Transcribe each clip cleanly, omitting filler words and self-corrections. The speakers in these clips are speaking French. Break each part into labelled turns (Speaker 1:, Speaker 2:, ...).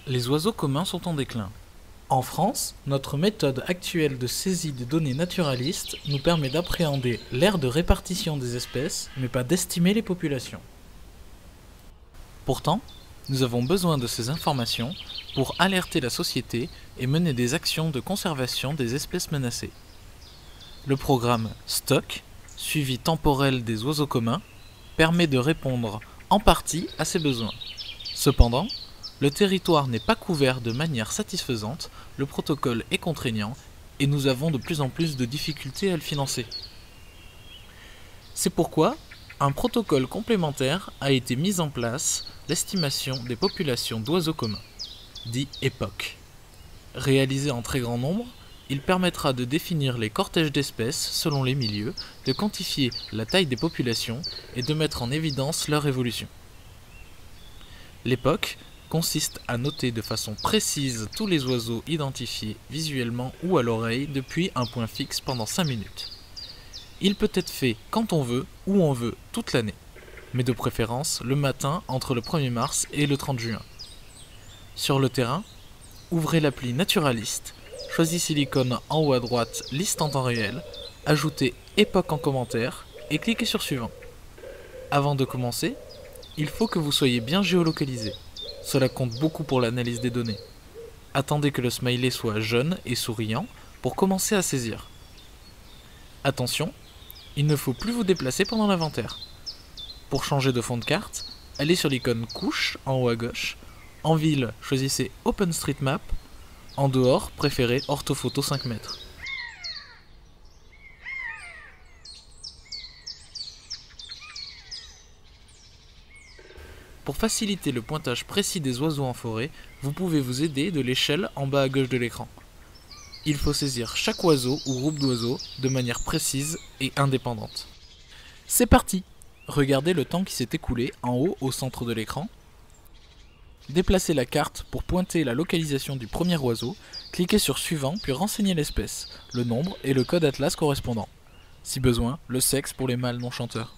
Speaker 1: Les oiseaux communs sont en déclin. En France, notre méthode actuelle de saisie des données naturalistes nous permet d'appréhender l'aire de répartition des espèces, mais pas d'estimer les populations. Pourtant, nous avons besoin de ces informations pour alerter la société et mener des actions de conservation des espèces menacées. Le programme STOC, suivi temporel des oiseaux communs, permet de répondre en partie à ces besoins. Cependant, le territoire n'est pas couvert de manière satisfaisante, le protocole est contraignant et nous avons de plus en plus de difficultés à le financer. C'est pourquoi un protocole complémentaire a été mis en place, l'estimation des populations d'oiseaux communs, dit EPOC. Réalisé en très grand nombre, il permettra de définir les cortèges d'espèces selon les milieux, de quantifier la taille des populations et de mettre en évidence leur évolution. L'EPOC consiste à noter de façon précise tous les oiseaux identifiés visuellement ou à l'oreille depuis un point fixe pendant 5 minutes. Il peut être fait quand on veut, où on veut, toute l'année, mais de préférence le matin entre le 1er mars et le 30 juin. Sur le terrain, ouvrez l'appli Naturaliste, choisissez l'icône en haut à droite Liste en temps réel, ajoutez EPOC en commentaire et cliquez sur Suivant. Avant de commencer, il faut que vous soyez bien géolocalisé. Cela compte beaucoup pour l'analyse des données. Attendez que le smiley soit jaune et souriant pour commencer à saisir. Attention, il ne faut plus vous déplacer pendant l'inventaire. Pour changer de fond de carte, allez sur l'icône Couche en haut à gauche. En ville, choisissez OpenStreetMap. En dehors, préférez orthophoto 5 mètres. Pour faciliter le pointage précis des oiseaux en forêt, vous pouvez vous aider de l'échelle en bas à gauche de l'écran. Il faut saisir chaque oiseau ou groupe d'oiseaux de manière précise et indépendante. C'est parti! Regardez le temps qui s'est écoulé en haut au centre de l'écran. Déplacez la carte pour pointer la localisation du premier oiseau, cliquez sur Suivant puis renseignez l'espèce, le nombre et le code atlas correspondant. Si besoin, le sexe pour les mâles non chanteurs.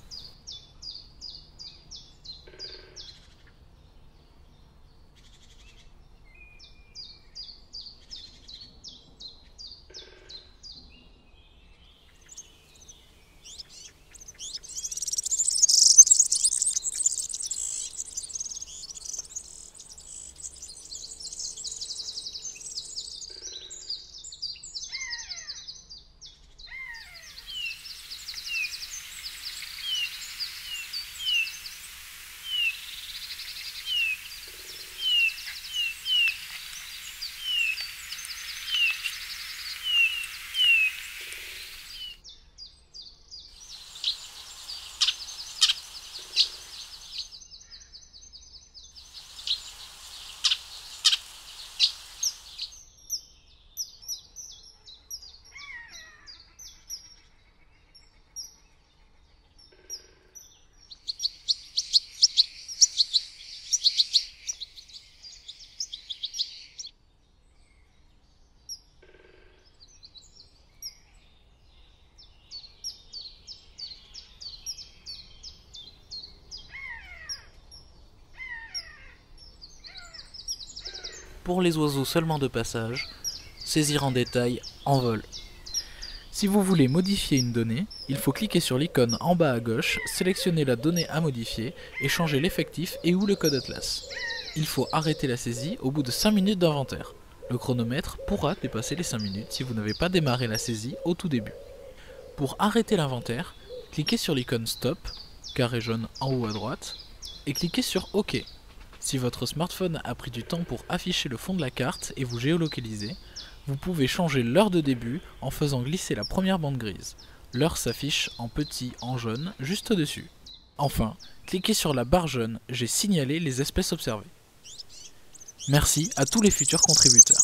Speaker 1: Pour les oiseaux seulement de passage, saisir en détail en vol. Si vous voulez modifier une donnée, il faut cliquer sur l'icône en bas à gauche, sélectionner la donnée à modifier et changer l'effectif et ou le code atlas. Il faut arrêter la saisie au bout de 5 minutes d'inventaire. Le chronomètre pourra dépasser les 5 minutes si vous n'avez pas démarré la saisie au tout début. Pour arrêter l'inventaire, cliquez sur l'icône Stop, carré jaune en haut à droite, et cliquez sur OK. Si votre smartphone a pris du temps pour afficher le fond de la carte et vous géolocaliser, vous pouvez changer l'heure de début en faisant glisser la première bande grise. L'heure s'affiche en petit en jaune juste au-dessus. Enfin, cliquez sur la barre jaune « J'ai signalé les espèces observées ». Merci à tous les futurs contributeurs.